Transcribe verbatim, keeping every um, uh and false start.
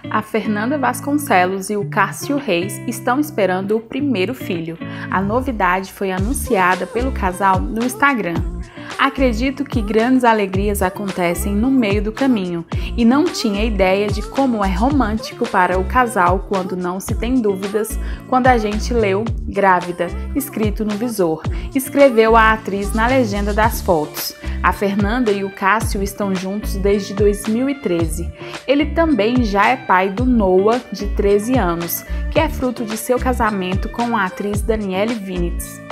A Fernanda Vasconcelos e o Cássio Reis estão esperando o primeiro filho. A novidade foi anunciada pelo casal no Instagram. Acredito que grandes alegrias acontecem no meio do caminho e não tinha ideia de como é romântico para o casal quando não se tem dúvidas quando a gente leu grávida, escrito no visor, escreveu a atriz na legenda das fotos. A Fernanda e o Cássio estão juntos desde dois mil e treze. Ele também já é pai do Noah, de treze anos, que é fruto de seu casamento com a atriz Danielle Vinitz.